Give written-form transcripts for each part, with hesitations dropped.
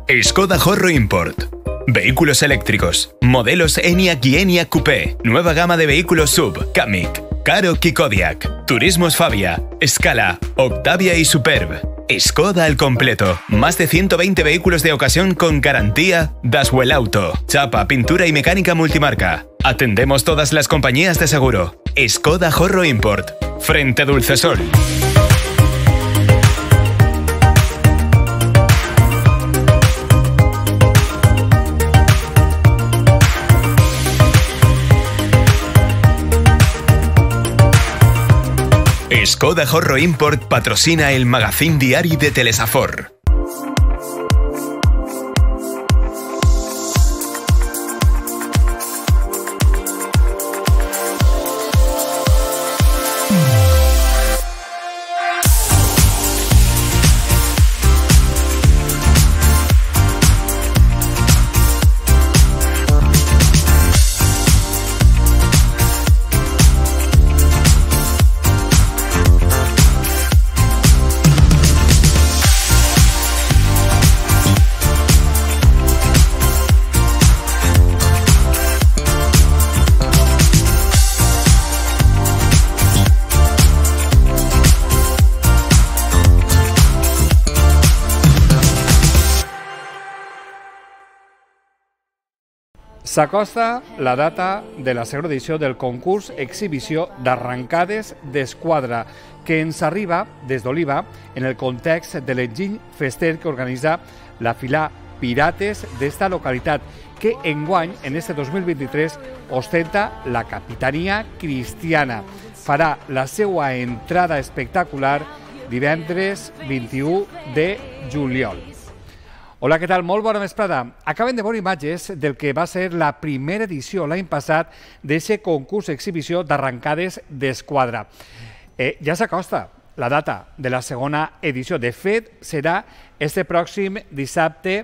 Skoda Horro Import. Vehículos eléctricos. Modelos Enyaq y Enyaq Coupé. Nueva gama de vehículos SUV, Kamiq, Karoq y Kodiaq. Turismos Fabia, Scala, Octavia y Superb. Skoda al completo. Más de 120 vehículos de ocasión con garantía Daswell Auto. Chapa, pintura y mecánica multimarca. Atendemos todas las compañías de seguro. Skoda Horro Import. Frente Dulcesol. Skoda Horro Import patrocina el magazín diari de Telesafor. S'acosta la data de la segona edició del concurs exhibició d'arrancades d'esquadra que ens arriba des d'Oliva en el context de l'enginy fester que organitza la Fila Pirates d'esta localitat que enguany, en este 2023, ostenta la Capitania Cristiana. Farà la seva entrada espectacular divendres 21 de juliol. Hola, què tal? Molt bona vesprada. Acaben de veure imatges del que va ser la primera edició l'any passat d'aquest concurs-exhibició d'arrancades d'esquadra. Ja s'acosta la data de la segona edició. De fet, serà este pròxim dissabte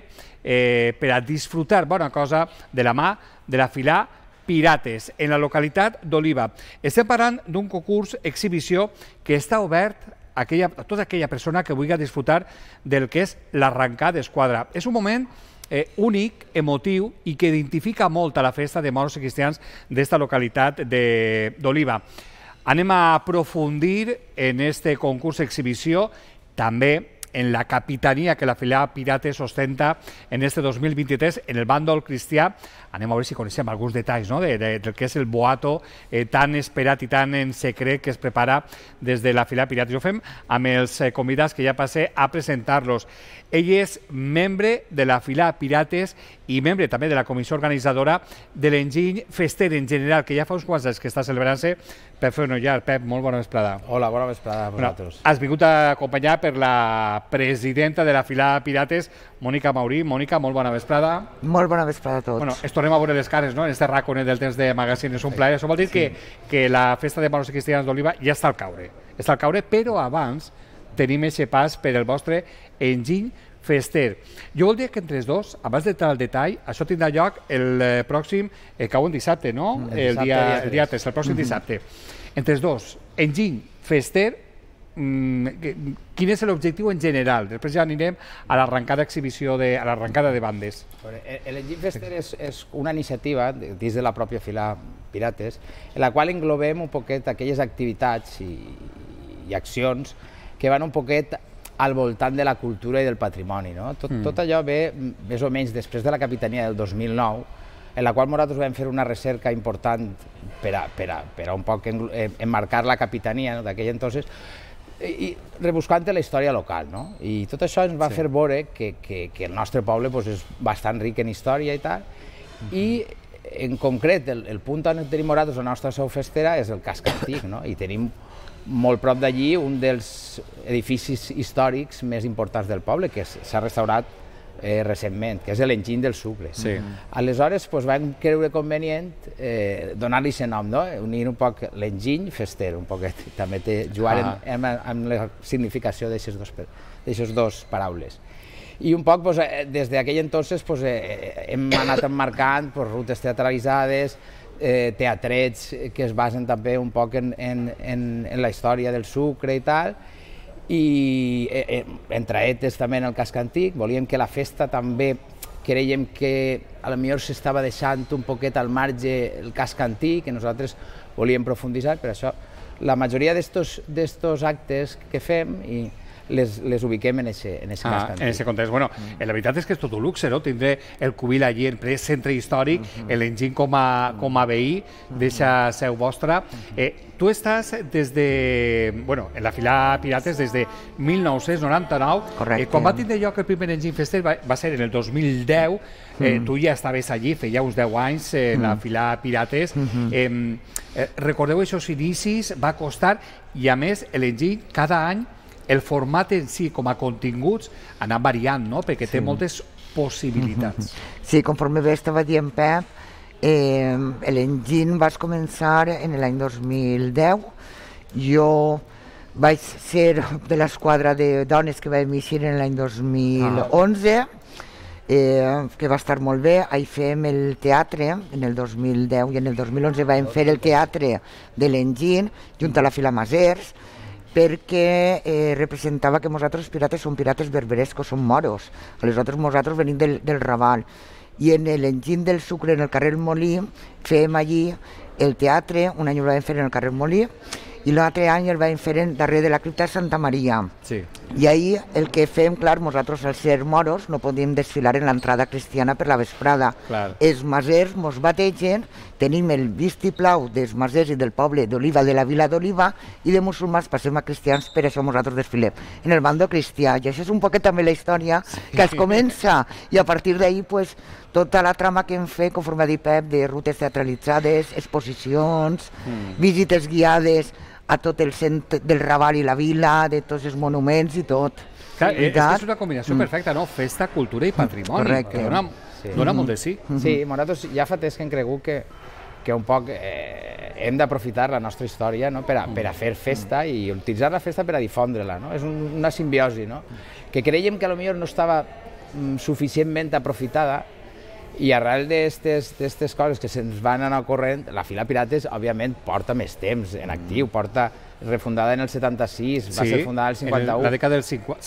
per a disfrutar bona cosa de la mà de la Fila Pirates en la localitat d'Oliva. Estem parlant d'un concurs-exhibició que està obert a tota aquella persona que vulgui disfrutar del que és l'arrencada d'esquadra. És un moment únic, emotiu i que identifica molt a la festa de moros i cristians d'esta localitat d'Oliva. Anem a aprofundir en este concurs-exhibició, també en la capitania que la Fila Pirates ostenta en este 2023 en el bàndol cristià. Anem a veure si coneixem alguns detalls del que és el boato tan esperat i tan en secret que es prepara des de la Fila Pirates. Ho fem amb els convidats que ja passe a presentar-los. Ell és membre de la Fila Pirates i membre també de la comissió organitzadora de l'enginy fester en general, que ja fa uns quants anys que està celebrant-se. Pep Fenollar. Pep, molt bona vesprada. Hola, bona vesprada a vosaltres. Has vingut acompanyat per la presidenta de la Fila Pirates, Mònica Maurí. Mònica, molt bona vesprada. Molt bona vesprada a tots. Es tornem a veure les cares, en este raconet del temps de magazine. És un plaer. Això vol dir que la festa de moros i cristians d'Oliva ja està al caure. Està al caure, però abans tenim aquest pas per el vostre enginy fester. Jo voldria que entre els dos, abans d'entrar al detall, això tindrà lloc el pròxim, cau en dissabte, no? El dia 3, el pròxim dissabte. Entre els dos, enginy fester, quin és l'objectiu en general? Després ja anirem a l'arrencada d'exhibició, a l'arrencada de bandes. L'enginy fester és una iniciativa dins de la pròpia Fila Pirates, en la qual englobem un poquet aquelles activitats i accions que van un poquet al voltant de la cultura i del patrimoni. Tot allò ve més o menys després de la capitania del 2009, en la qual nosaltres vam fer una recerca important per a un poc emmarcar la capitania d'aquell entonces, i rebuscant la història local. I tot això ens va fer veure que el nostre poble és bastant ric en història i tal, i en concret el punt on tenim nosaltres la nostra seu festera és el casc antic, i tenim molt prop d'allí un dels edificis històrics més importants del poble, que s'ha restaurat recentment, que és l'enginy del sucre. Aleshores vam creure convenient donar-li aquest nom, unir un poc l'enginy fester, un poquet, també jugar amb la significació d'aquestes dues paraules. I un poc, des d'aquell entonces, hem anat emmarcant rutes teatralitzades, teatrets que es basen també un poc en la història del sucre i tal, i entre etes també en el casc antic, volíem que la festa també creiem que a lo millor s'estava deixant un poquet al marge el casc antic, que nosaltres volíem profunditzar, per això la majoria d'estos actes que fem les ubiquem en ese casc antic. En ese context. Bueno, la veritat és que és tot un luxe, no? Tindre el Cubil allí en ple centre històric, l'enginy com a veí d'eixa seu vostra. Tu estàs des de, bueno, en la fila Pirates des de 1999. Correcte. Quan va tindre lloc el primer Enginy Fester va ser en el 2010. Tu ja estaves allí, feia uns 10 anys en la fila Pirates. Recordeu aquests inicis, va costar, i a més l'enginy cada any el format en si, com a continguts, anar variant, no? Perquè té moltes possibilitats. Sí, conforme bé estava dient Pep, l'enginy vaig començar en l'any 2010. Jo vaig ser de l'esquadra de dones que va eixir en l'any 2011, que va estar molt bé. Ahí fem el teatre en el 2010 i en el 2011 vam fer el teatre de l'enginy junt a la fila Masers, perquè representava que nosaltres pirates som pirates berberescos, som moros. Aleshores nosaltres venim del Raval. I en l'enginy del sucre, en el carrer Molí, fem allí el teatre. Un any el vam fer en el carrer Molí i l'altre any el vam fer darrere de la cripta de Santa Maria. Sí. I ahir el que fem, clar, nosaltres al ser moros no podíem desfilar en l'entrada cristiana per la vesprada. Clar. Els masers mos bategen, tenim el vistiplau dels masers i del poble d'Oliva, de la vila d'Oliva, i de musulmans passem a cristians, per això nosaltres desfilem en el bando cristià. I això és un poquet també la història que es comença, i a partir d'ahir pues, tota la trama que hem fet, conforme ha dit Pep, de rutes teatralitzades, exposicions, visites guiades a tot el centre del Raval i la vila, de tots els monuments i tot. Clar, és que és una combinació perfecta, no? Festa, cultura i patrimoni. Correcte. Que dona molt de sí. Sí, nosaltres ja fa temps que hem cregut que un poc hem d'aprofitar la nostra història, no? per a fer festa i utilitzar la festa per a difondre-la. No? És una simbiosi, no? Que creiem que potser no estava suficientment aprofitada, i arrel d'aquestes coses que se'ns van anar corrent, la fila Pirates, òbviament, porta més temps en actiu, porta refundada en el 76, va ser fundada el 51. En la dècada del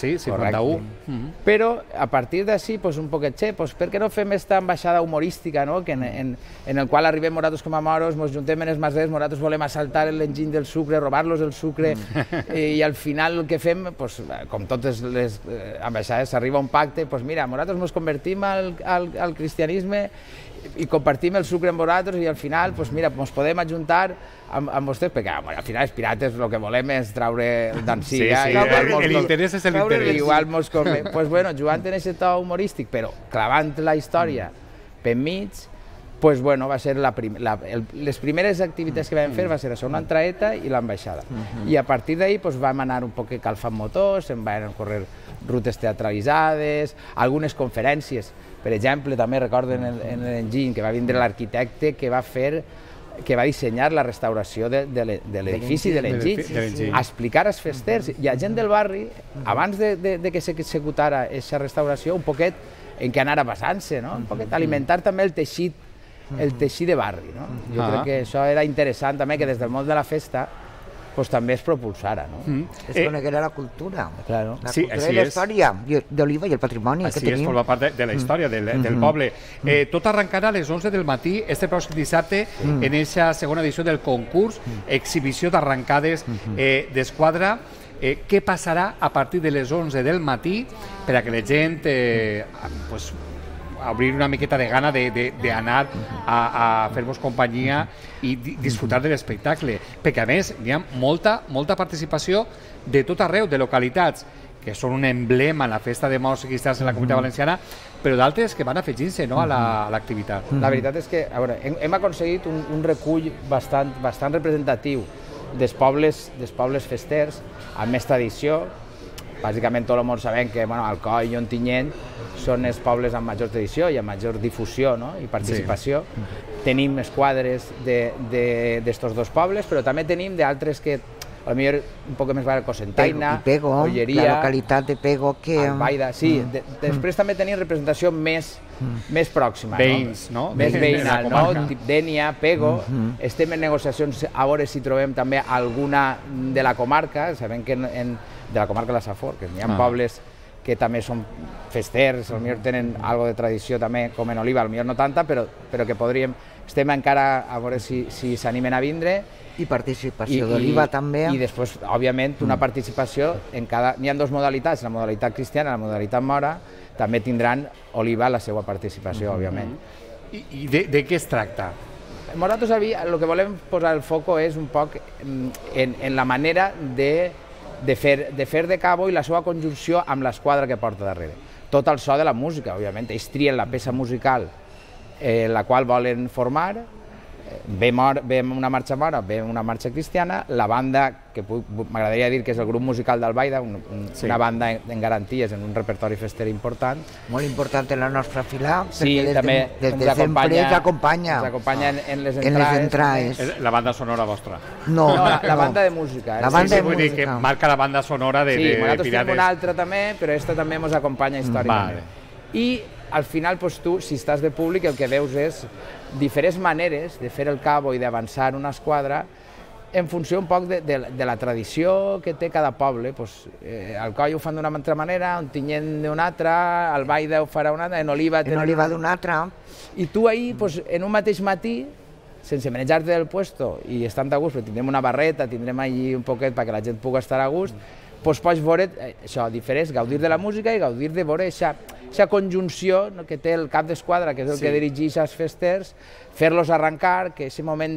51. Però a partir d'ací, un poquet, per què no fem aquesta ambaixada humorística, que en el qual arribem nosaltres com a moros, ens juntem en els masers, nosaltres volem assaltar l'enginy del sucre, robar-los el sucre, i al final el que fem, com totes les ambaixades, s'arriba a un pacte, mira, nosaltres ens convertim al cristianisme i compartim el sucre amb vosaltres i al final, mira, ens podem ajuntar amb vostès, perquè al final els pirates el que volem és traure d'ansia. Sí, l'interès és l'interès. Igual ens convé. Doncs bueno, jugant en aquest to humorístic, però clavant la història per mig, doncs bueno, va ser les primeres activitats que vam fer va ser això, una entraeta i l'ambaixada. I a partir d'ahir vam anar un poc calfant motors, em van córrer rutes teatralitzades, algunes conferències. Per exemple, també recordo en l'enginy que va vindre l'arquitecte que va dissenyar la restauració de l'edifici de l'enginy, a explicar als festers i a gent del barri, abans de que s'executara aquesta restauració, un poquet en què anara basant-se, un poquet alimentar també el teixit de barri. Jo crec que això era interessant també, que des del món de la festa també es propulsara. Es coneguera la cultura. La cultura i la història d'Oliva i el patrimoni que tenim. Així és, forma part de la història del poble. Tot arrencarà a les 11 del matí, este pròxim dissabte, en aquesta segona edició del concurs, exhibició d'arrancades d'esquadra. Què passarà a partir de les 11 del matí per a que la gent obrir una miqueta de gana d'anar a fer-vos companyia i disfrutar de l'espectacle, perquè a més hi ha molta participació de tot arreu, de localitats que són un emblema en la festa de moros i cristians en la Comunitat Valenciana, però d'altres que van afegint-se a l'activitat. La veritat és que hem aconseguit un recull bastant representatiu dels pobles festers amb més tradició. Bàsicament tot el món sabem que Alcoi i Ontinyent són els pobles amb major tradició i amb major difusió i participació. Tenim esquadres d'estos dos pobles, però també tenim d'altres que potser un poc més va Cocentaina, Olleria, la localitat de Pego, Albaida, sí. Després també tenim representació més pròxima. Veïns, no? Més veïnal, no? Tip Dénia, Pego. Estem en negociacions a veure si trobem també alguna de la comarca. Sabem que de la comarca de la Safor, que hi ha pobles que també són festers, potser tenen algo de tradició també, com en Oliva, potser no tanta, però que podríem... Estem encara a veure si s'animen a vindre. I participació d'Oliva també. I després, òbviament, una participació en cada... N'hi ha dues modalitats, la modalitat cristiana i la modalitat mora, també tindran Oliva la seva participació, òbviament. I de què es tracta? Nosaltres el que volem posar el foco és un poc en la manera de fer de cabo i la seva conjunció amb l'esquadra que porta darrere. Tot el so de la música, òbviament. Ells trien la peça musical la qual volen formar, ve una marxa mora, ve una marxa cristiana, la banda, que m'agradaria dir que és el grup musical d'Albaida, una banda en garanties, en un repertori fester important. Molt important en la nostra fila, perquè des de sempre ens acompanya en les entrades. La banda sonora vostra? No, la banda de música. La banda de música. Vull dir que marca la banda sonora de Pirates. Sí, nosaltres tenim una altra també, però aquesta també ens acompanya històricament. I al final, tu, si estàs de públic, el que veus és diferents maneres de fer el cabo i d'avançar una esquadra en funció un poc de la tradició que té cada poble. El Coll ho fan d'una altra manera, un Tinyent d'una altra, el Baida ho farà una altra, en Oliva d'una altra. I tu ahir, en un mateix matí, sense manejar-te del puesto i estant a gust, però tindrem una barreta, tindrem allí un poquet perquè la gent pugui estar a gust, pots veure això, diferents, gaudir de la música i gaudir de veure aquesta conjunció que té el cap d'esquadra, que és el que dirigeix els festers, fer-los arrencar, que és el moment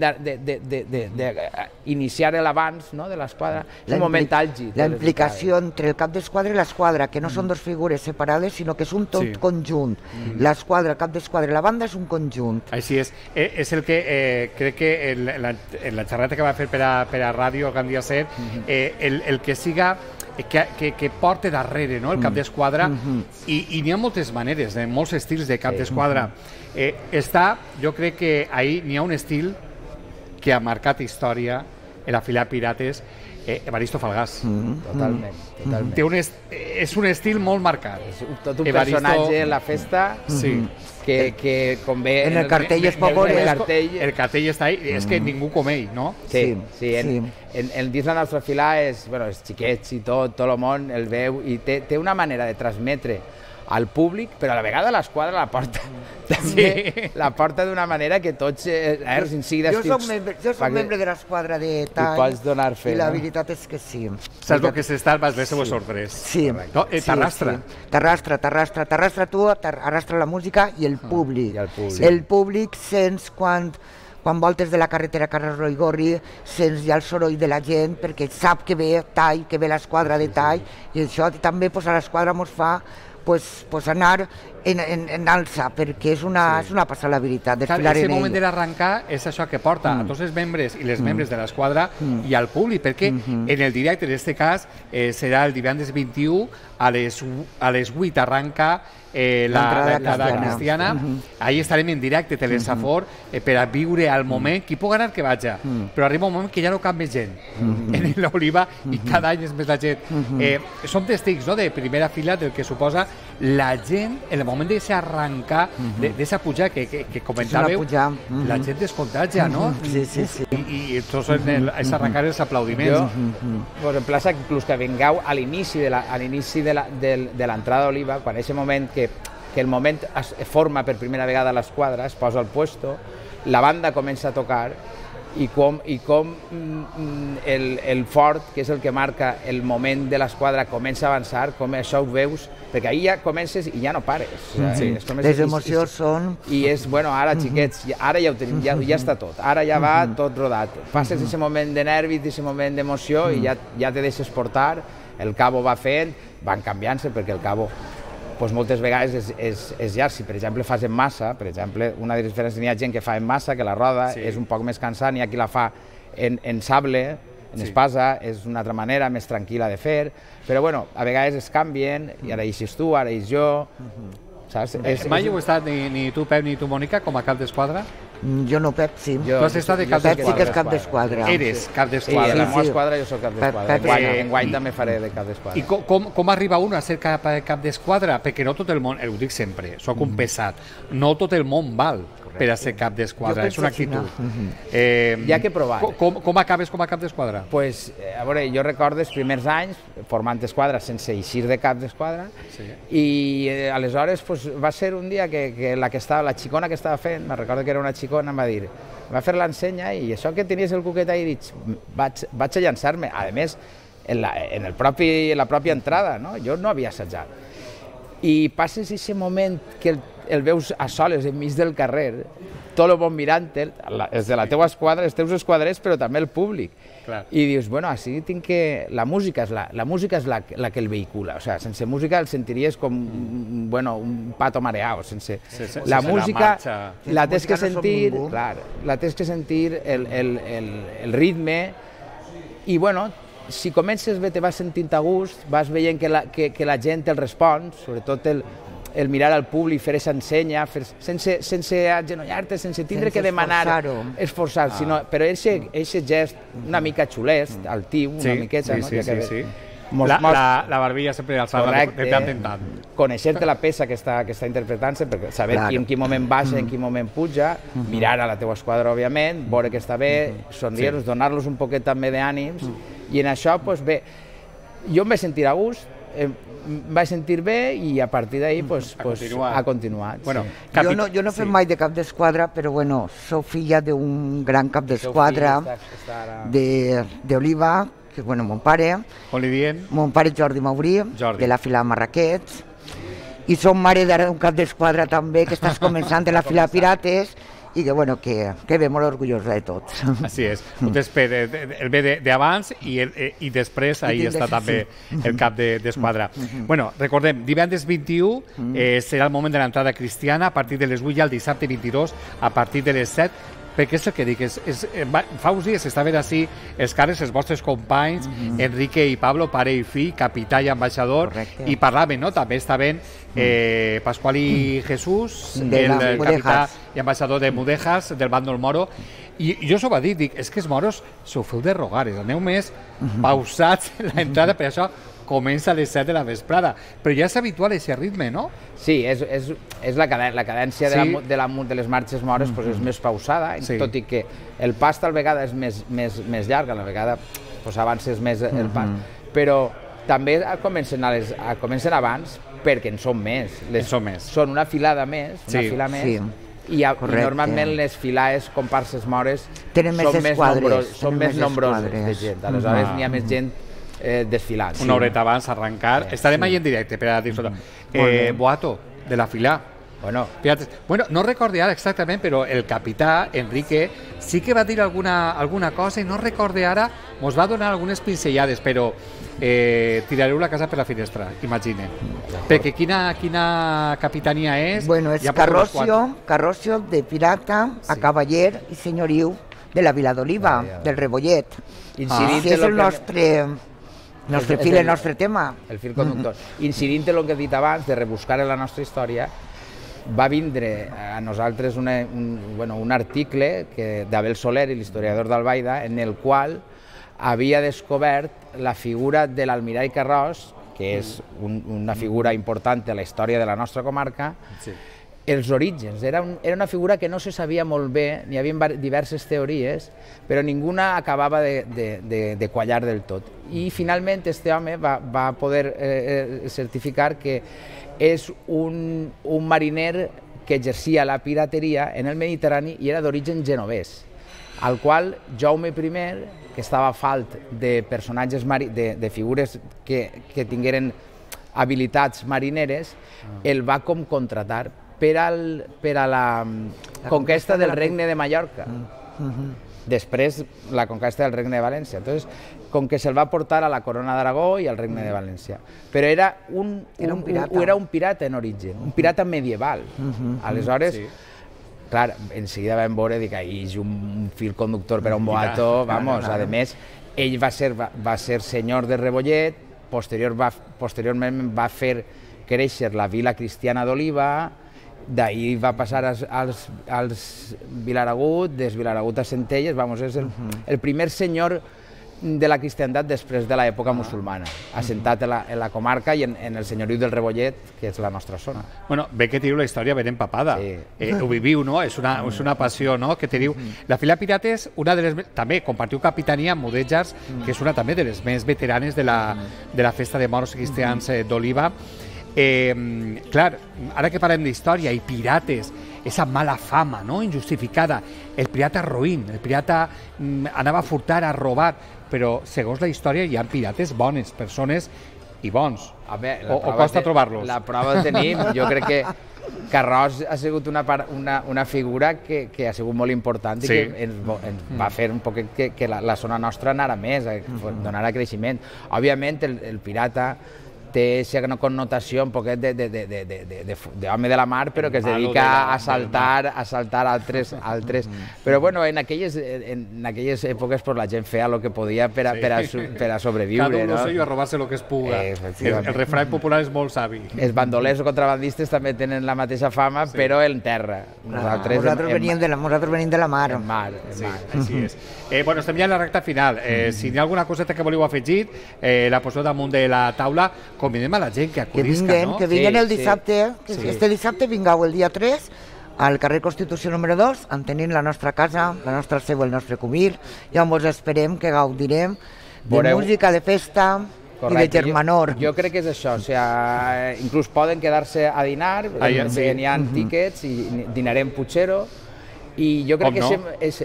d'iniciar l'abans de l'esquadra, és un moment àlgid. La implicació entre el cap d'esquadra i l'esquadra, que no són dues figures separades, sinó que és un tot conjunt. L'esquadra, el cap d'esquadra i la banda és un conjunt. Així és. És el que crec que en la xerrata que va fer per a ràdio el Gandia 7, el que siga que porta darrere el cap d'esquadra, i n'hi ha moltes maneres, molts estils de cap d'esquadra. Jo crec que ahir n'hi ha un estil que ha marcat història en la fila Pirates, Evaristo Falgàs. Totalment. És un estil molt marcat. Tot un personatge en la festa que com ve... En el cartell es pot veure. El cartell està ahí, és que ningú com ell, no? Sí. Dins la nostra fila és xiquets i tot el món el veu i té una manera de transmetre al públic, però a la vegada l'esquadra la porta també, la porta d'una manera que tots Jo soc membre de l'esquadra de Tall i la veritat és que sí. Saps el que s'està, vas bé, se ho he sorprès. Sí. T'arrastra. T'arrastra tu, t'arrastra la música i el públic. El públic sents quan voltes de la carretera Carrasco i Gorri, sents ja el soroll de la gent perquè sap que ve Tall, que ve l'esquadra de Tall, i això també a l'esquadra ens fa anar en alça, perquè és una passada la veritat, desfilar en ell. El moment de l'arrencar és això que porta a tots els membres i les membres de l'esquadra i al públic, perquè en el directe, en aquest cas, serà el divendres 21, a les 8 arranca l'entrada cristiana. Ahí estarem en directe, Telesafor, per a viure al moment. Qui pugui anar, que vaja. Però arriba un moment que ja no cap més gent en l'Oliva i cada any és més la gent. Som testics de primera fila del que suposa la gent, en el moment d'arrencar, d'esa pujar que comentàveu, la gent es contagia, no? Sí. I tots és arrencar els aplaudiments. Jo us emplaça inclús que vingueu a l'inici de l'entrada d'Oliva, quan és el moment que el moment es forma per primera vegada l'esquadra, es posa al puesto, la banda comença a tocar i com el fort, que és el que marca el moment de l'esquadra, comença a avançar, com això ho veus, perquè ahir ja comences i ja no pares. Les emocions són... I és, ara xiquets, ara ja ho tenim, ja està tot, ara ja va tot rodat. Passes aquest moment de nervis, aquest moment d'emoció i ja te deixes portar, el cabo va fent, van canviant-se perquè el cabo moltes vegades és llarg. Si per exemple fas en massa, per exemple, una de les diferències, n'hi ha gent que fa en massa, que la roda és un poc més cansant, n'hi ha qui la fa en sable, en espasa, és una altra manera més tranquil·la de fer, però a vegades es canvien, i ara eixes tu, ara eix jo, saps? Mai heu estat, ni tu, Pep, ni tu, Mònica, com a cap d'esquadra? Jo no, Pep, sí. Tu has estat de cap Pep sí que és d'esquadra. cap d'esquadra. Eres cap Sí, d'esquadra. en la Sí, meva sí. esquadra jo soc cap d'esquadra. Pep, Enguany també faré de cap d'esquadra. I com arriba un a ser cap d'esquadra? Perquè no tot el món, ho dic sempre, sóc un pesat, no tot el món val per a ser cap d'esquadra, Jo és una penso que actitud. Hi ha que provar. Com acabes com a cap d'esquadra? Pues, a veure, jo recordo els primers anys formant esquadra sense eixir de cap d'esquadra i aleshores pues, va ser un dia que la xicona que estava fent, me recordo que era una xicona, em va dir, va fer l'ensenya i això que tenies el cuquet ahí, dic, vaig a llançar-me. A més, en la pròpia entrada, no? Jo no havia assajat. I passes aquest moment que el veus a soles enmig del carrer, tot el món mirant-te'l, els de la teua esquadra, els teus esquadrers, però també el públic. Clar. I dius, bueno, així tinc que... La música és la que el vehicula, o sea, sense música el sentiries com, bueno, un pato mareado, sense la música la tens que sentir, clar, la tens que sentir el ritme i, bueno, si comences bé te vas sentint a gust, vas veient que la gent el respon, sobretot el mirar al públic, fer aquesta ensenya, sense agenollar-te, sense tindre que demanar, esforçar, sinó, però aquest gest una mica xulesc, altiu, una miqueta, no? Sí. La barbilla sempre alçada de tant en tant. Conèixer-te la peça que està interpretant-se, perquè saber en quin moment baixa, en quin moment puja, mirar a la teua esquadra, òbviament, veure que està bé, somriure-los, donar-los un poquet també d'ànims, i en això, doncs bé, jo em vaig sentir a gust, em vaig sentir bé i a partir d'ahir ha continuat. Bueno, jo no he fet mai de cap d'esquadra, però bueno, sóc filla d'un gran cap d'esquadra d'Oliva, que bueno, mon pare Jordi Maurí, de la fila Marraquets, i som mare d'un cap d'esquadra també que estàs començant de la fila Pirates i que, bueno, que ve molt orgullosa de tots. Així és. El ve d'abans i després ahir està també el cap d'esquadra. Bueno, recordem, divendres 21 serà el moment de l'entrada cristiana a partir de les 8 i el dissabte 22 a partir de les 7, perquè és el que dic, fa uns dies estaven així els cares, els vostres companys, Enrique i Pablo, pare i fill, capità i ambaixador, i parlaven, no? També estaven Pascual i Jesús, el capità i ambaixador de Mudejas, del bàndol moro, i jo s'ho va dir, dic, és que els moros s'ho feu de rogares, aneu més pausats en l'entrada, per això comença a les 7 de la vesprada, però ja és habitual aquest ritme, no? Sí, és la cadència de les marxes mores és més pausada, tot i que el pas tal vegada és més llarg, a la vegada avances més el pas, però també comencen abans perquè en són més. Són una filada més, i normalment les filades comparses mores són més nombroses de gent, aleshores n'hi ha més gent desfilant. Una horeta abans arrencar. Estarem ahí en directe per a disfrutar. Boato, de la fila. Bueno, no recorde ara exactament, però el capità, Enrique, sí que va dir alguna cosa i no recorde ara, mos va donar algunes pinzellades, però tirareu la casa per la finestra, imagine. Perquè quina capitania és? Bueno, és Carrocio de pirata a cavaller i senyoriu de la Vila d'Oliva, del Rebollet. És el nostre fil, el nostre tema. El fil conductor. Incidint en el que he dit abans, de rebuscar en la nostra història, va vindre a nosaltres un article d'Abel Soler, l'historiador d'Albaida, en el qual havia descobert la figura de l'almirall Carròs, que és una figura important a la història de la nostra comarca, els orígens. Era una figura que no se sabia molt bé, n'hi havia diverses teories, però ninguna acabava de quallar del tot. I finalment este home va poder certificar que és un mariner que exercia la pirateria en el Mediterrani i era d'origen genovès, al qual Jaume I, que estava falt de personatges, de figures que tingueren habilitats marineres, el va com contratar per a la conquesta del Regne de Mallorca. Després, la conquesta del Regne de València. Entonces, com que se'l va portar a la Corona d'Aragó i al Regne de València. Però era un pirata en origen, un pirata medieval. Aleshores, clar, en seguida vam veure que hi és un fil conductor per a un boato, vamos, a més, ell va ser senyor de Rebollet, posteriorment va fer créixer la vila cristiana d'Oliva d'ahir va passar als Vilaragut, des Vilaragut a Centelles, és el primer senyor de la cristiandat després de l'època musulmana, assentat en la comarca i en el senyoriu del Rebollet, que és la nostra zona. Bueno, bé que teniu la història ben empapada. Ho viviu, no? És una passió, no?, que teniu. La Fila Pirates, també compartiu capitania amb Mudèjars, que és una també de les més veteranes de la festa de moros i cristians d'Oliva. Clar, ara que parlem d'història i pirates, esa mala fama, no?, injustificada, el pirata roïn, el pirata anava a furtar, a robar, però segons la història hi ha pirates bones, persones i bons. O costa trobar-los? La prova el tenim. Jo crec que Carròs ha sigut una figura que ha sigut molt important i que ens va fer un poc que la zona nostra anara més, donara creixement. Òbviament, el pirata té una connotació un poquet d'home de la mar, però que es dedica a assaltar altres. Però bueno, en aquelles èpoques la gent feia el que podia per a sobreviure. Cada uno a robar-se el que es puga. El refrany popular és molt savi. Els bandolers o contrabandistes també tenen la mateixa fama, però en terra. Nosaltres venim de la mar. En mar. Així és. Bueno, estem ja en la recta final. Si hi ha alguna coseta que voleu afegir, la poseu damunt de la taula. Convidem a la gent que acudisca, no? Que vinguen el dissabte, este dissabte vingueu el dia 3 al carrer Constitució número 2, en tenim la nostra casa, la nostra seu, el nostre cubir, i on vos esperem que gaudirem de música, de festa i de germanor. Jo crec que és això, inclús poden quedar-se a dinar, n'hi ha tíquets i dinarem Puchero, i jo crec que és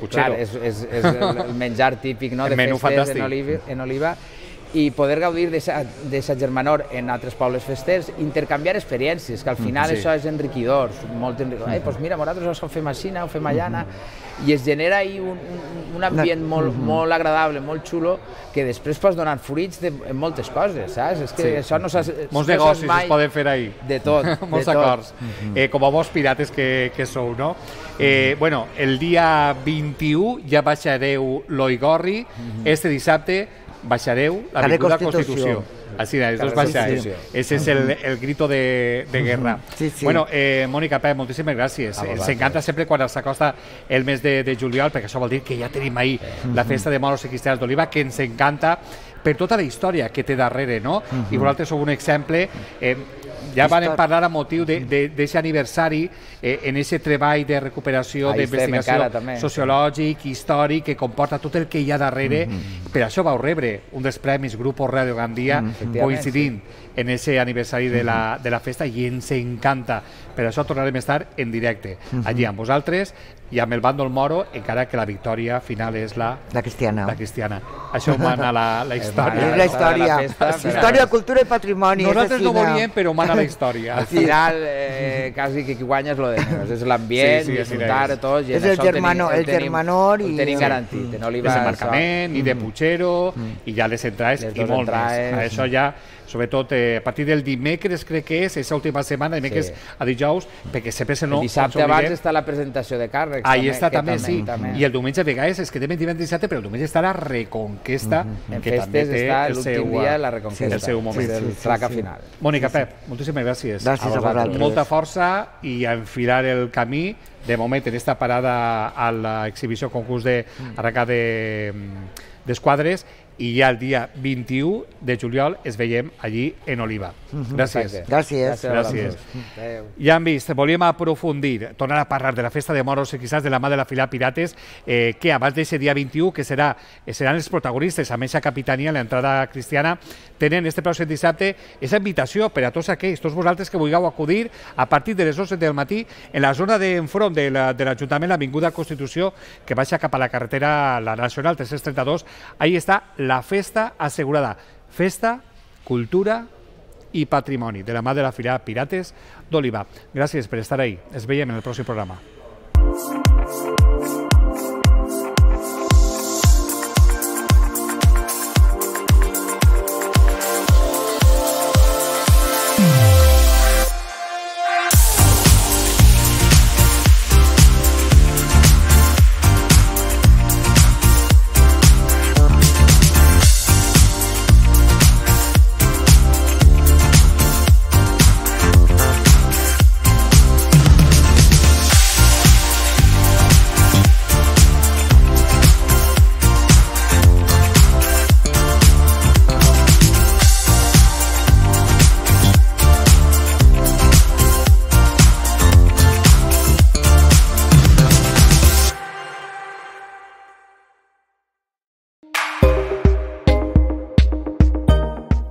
el menjar típic de festes en Oliva, i poder gaudir d'aquesta germanor en altres pobles festers, intercanviar experiències, que al final això és enriquidor, molt enriquidor. Doncs mira, nosaltres ho fem així, ho fem allà, i es genera ahí un ambient molt agradable, molt xulo, que després pots donar fruits de moltes coses, saps? És que això no s'ha... Molts negocis es poden fer ahí. De tot. Molts acords. Com a vos pirates que sou, no? Bueno, el dia 21 ja baixareu l'Oigorri, este dissabte baixareu l'Avinguda Constitució. Així, els dos baixaran. Ese és el grito de guerra. Bueno, Mònica, Pep, moltíssimes gràcies. Ens encanta sempre quan s'acosta el mes de juliol, perquè això vol dir que ja tenim ahí la festa de moros i cristians d'Oliva, que ens encanta per tota la història que té darrere, no? I vosaltres sou un exemple. Ja vam parlar a motiu d'aquest aniversari en aquest treball de recuperació, d'investigació sociològic, històric, que comporta tot el que hi ha darrere. Per això vau rebre un dels premis Grupo Radio Gandia coincidint en aquest aniversari de la festa, i ens encanta. Per això tornarem a estar en directe allí amb vosaltres i amb el bàndol moro, encara que la victòria final és la cristiana. Això mana la història. És la història. Història, cultura i patrimoni. Nosaltres no volíem, però mana la història. Al final, quasi que qui guanya és lo de menos. És l'ambient, disfrutar tots. És el germanor. Ho tenim garantit. Desembarcament, i de Puchero, i ja les entrades, i molt més. Això ja, sobretot a partir del dimecres, crec que és, aquesta última setmana, dimecres a dijous, perquè sempre se no... El dissabte abans està la presentació de càrrecs. Ahí està també, sí. I el diumenge, a vegades, és que tenim divendres dissabte, però el diumenge està la Reconquesta, que també té l'últim dia la Reconquesta, el seu moment. El traca final. Mònica, Pep, moltíssimes gràcies. Gràcies a vosaltres. Molta força i a enfilar el camí, de moment, en esta parada a l'exhibició concurs d'arrencada d'esquadres, i ja el dia 21 de juliol es veiem allí en Oliva. Gràcies. Gràcies. Ja han vist, volíem aprofundir, tornar a parlar de la festa de moros i quizás de la mà de la Fila Pirates, que abans d'aquest dia 21, que seran els protagonistes amb aquesta capitania en l'entrada cristiana, tenen este pròxim dissabte aquesta invitació per a tots aquells, tots vosaltres que vulgueu acudir a partir de les 11 del matí en la zona d'enfront de l'Ajuntament, l'Avinguda Constitució, que baixa cap a la carretera, la Nacional 332, ahí està la festa assegurada. Festa, cultura i patrimoni, de la mà de la Fila Pirates d'Oliva. Gràcies per estar ahí. Ens veiem en el pròxim programa.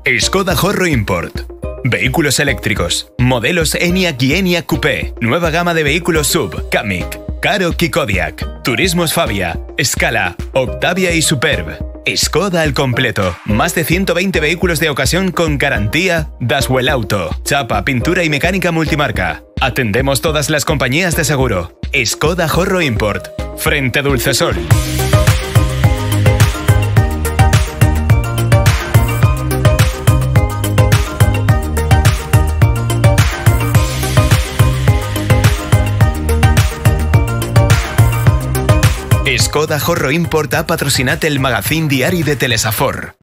Skoda Horro Import. Vehículos eléctricos. Modelos Enyaq y Enyaq Coupé. Nueva gama de vehículos SUV. Kamiq, Karoq y Kodiaq. Turismos Fabia, Scala, Octavia y Superb. Skoda al completo. Más de 120 vehículos de ocasión con garantía Daswell Auto. Chapa, pintura y mecánica multimarca. Atendemos todas las compañías de seguro. Skoda Horro Import. Frente Dulcesol. Skoda Horro Import ha patrocinat el magazín diari de Telesafor.